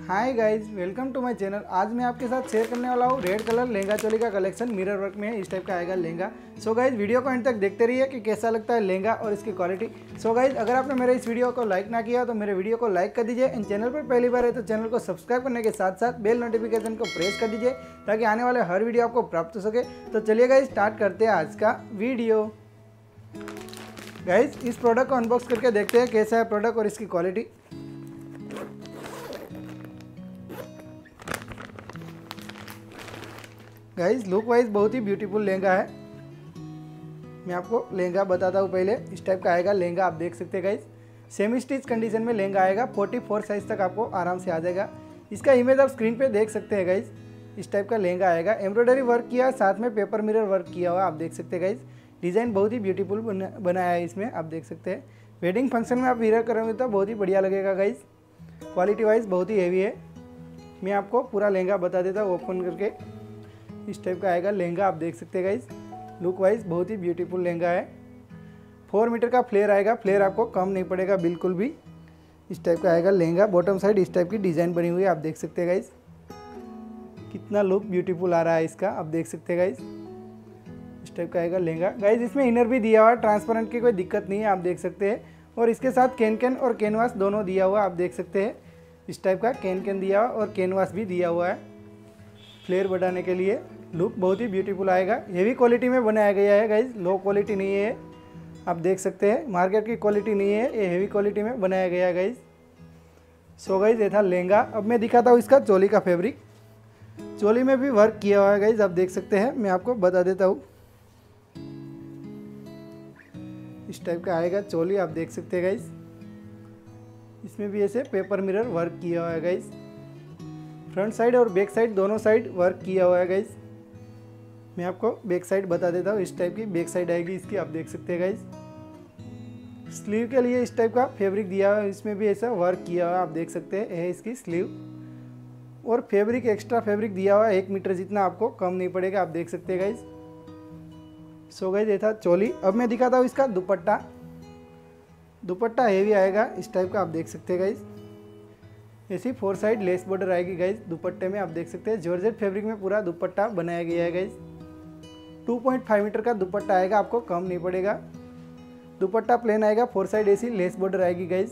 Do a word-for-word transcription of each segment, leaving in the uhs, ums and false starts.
Hi guys, welcome to my channel. आज मैं आपके साथ शेयर करने वाला हूँ रेड कलर लहंगा चोली का कलेक्शन। मिरर वर्क में है, इस टाइप का आएगा लहंगा। सो गाइज वीडियो को एंड तक देखते रहिए कि कैसा लगता है लहंगा और इसकी क्वालिटी। सो गाइज अगर आपने मेरे इस वीडियो को लाइक ना किया तो मेरे वीडियो को लाइक कर दीजिए। इन चैनल पर पहली बार है तो चैनल को सब्सक्राइब करने के साथ साथ बेल नोटिफिकेशन को प्रेस कर दीजिए ताकि आने वाले हर वीडियो आपको प्राप्त हो सके। तो चलिए गाइज स्टार्ट करते हैं आज का वीडियो। गाइज इस प्रोडक्ट को अनबॉक्स करके देखते हैं कैसा है प्रोडक्ट और इसकी क्वालिटी। गाइज लुक वाइज बहुत ही ब्यूटीफुल लहंगा है। मैं आपको लहंगा बताता हूँ पहले। इस टाइप का आएगा लहंगा, आप देख सकते हैं गाइज। सेमी स्टिच कंडीशन में लहंगा आएगा। चौवालीस साइज तक आपको आराम से आ जाएगा। इसका इमेज आप स्क्रीन पे देख सकते हैं गाइज। इस टाइप का लहंगा आएगा। एम्ब्रॉयडरी वर्क किया, साथ में पेपर मिरर वर्क किया हुआ, आप देख सकते हैं गाइज। डिज़ाइन बहुत ही ब्यूटीफुल बना बनाया है इसमें, आप देख सकते हैं। वेडिंग फंक्शन में आप वियर करोगे तो बहुत ही बढ़िया लगेगा गाइज। क्वालिटी वाइज बहुत ही हैवी है। मैं आपको पूरा लहंगा बता देता हूँ ओपन करके। इस टाइप का आएगा लहंगा, आप देख सकते हैं गाइज। लुक वाइज बहुत ही ब्यूटीफुल लहंगा है। फोर मीटर का फ्लेयर आएगा। फ्लेयर आपको कम नहीं पड़ेगा बिल्कुल भी। इस टाइप का आएगा लहंगा। बॉटम साइड इस टाइप की डिज़ाइन बनी हुई है, आप देख सकते हैं गाइज। कितना लुक ब्यूटीफुल आ रहा है इसका, आप देख सकते हैं गाइज। इस टाइप का आएगा लहंगा। गाइज इसमें इनर भी दिया हुआ है, ट्रांसपेरेंट की कोई दिक्कत नहीं है, आप देख सकते हैं। और इसके साथ कैन कैन और कैनवास दोनों दिया हुआ, आप देख सकते हैं। इस टाइप का कैन कैन दिया हुआ और कैनवास भी दिया हुआ है फ्लेयर बढ़ाने के लिए। लुक बहुत ही ब्यूटीफुल आएगा। हेवी क्वालिटी में बनाया गया है गाइज, लो क्वालिटी नहीं है, आप देख सकते हैं। मार्केट की क्वालिटी नहीं है, ये हेवी क्वालिटी में बनाया गया है गाइज। सो गाइज ये था लहंगा। अब मैं दिखाता हूँ इसका चोली का फैब्रिक। चोली में भी वर्क किया हुआ है गाइज, आप देख सकते हैं। मैं आपको बता देता हूँ। इस टाइप का आएगा चोली, आप देख सकते हैं गाइज। इसमें भी ऐसे पेपर मिरर वर्क किया हुआ है गाइज। फ्रंट साइड और बैक साइड दोनों साइड वर्क किया हुआ है गाइज। मैं आपको बैक साइड बता देता हूँ। इस टाइप की बैक साइड आएगी इसकी, आप देख सकते हैं गाइज। स्लीव के लिए इस टाइप का फैब्रिक दिया हुआ है, इसमें भी ऐसा वर्क किया हुआ है, आप देख सकते हैं। है इसकी स्लीव और फैब्रिक एक्स्ट्रा फैब्रिक दिया हुआ है, एक मीटर जितना, आपको कम नहीं पड़ेगा, आप देख सकते हैं गाइज। सो गाइज ये था चोली। अब मैं दिखाता हूँ इसका दुपट्टा। दुपट्टा हेवी आएगा इस टाइप का, आप देख सकते हैं गाइज। ऐसी फोर साइड लेस बॉर्डर आएगी गाइज दुपट्टे में, आप देख सकते हैं। जॉर्जेट फैब्रिक में पूरा दुपट्टा बनाया गया है guys. Two point five metre का दुपट्टा आएगा, आपको कम नहीं पड़ेगा। दुपट्टा प्लेन आएगा, फोर साइड ऐसी लेस बॉर्डर आएगी गाइज।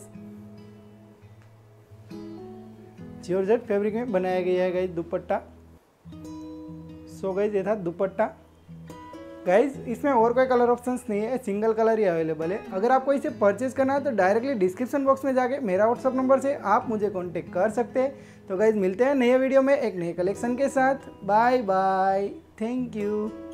जॉर्जेट फैब्रिक में बनाया गया है गाइज दुपट्टा। सो गाइज ये था दुपट्टा। गाइज इसमें और कोई कलर ऑप्शंस नहीं है, सिंगल कलर ही अवेलेबल है। अगर आपको इसे परचेज करना है तो डायरेक्टली डिस्क्रिप्शन बॉक्स में जाके मेरा व्हाट्सअप नंबर से आप मुझे कांटेक्ट कर सकते हैं। तो गाइज मिलते हैं नए वीडियो में एक नए कलेक्शन के साथ। Bye bye, thank you.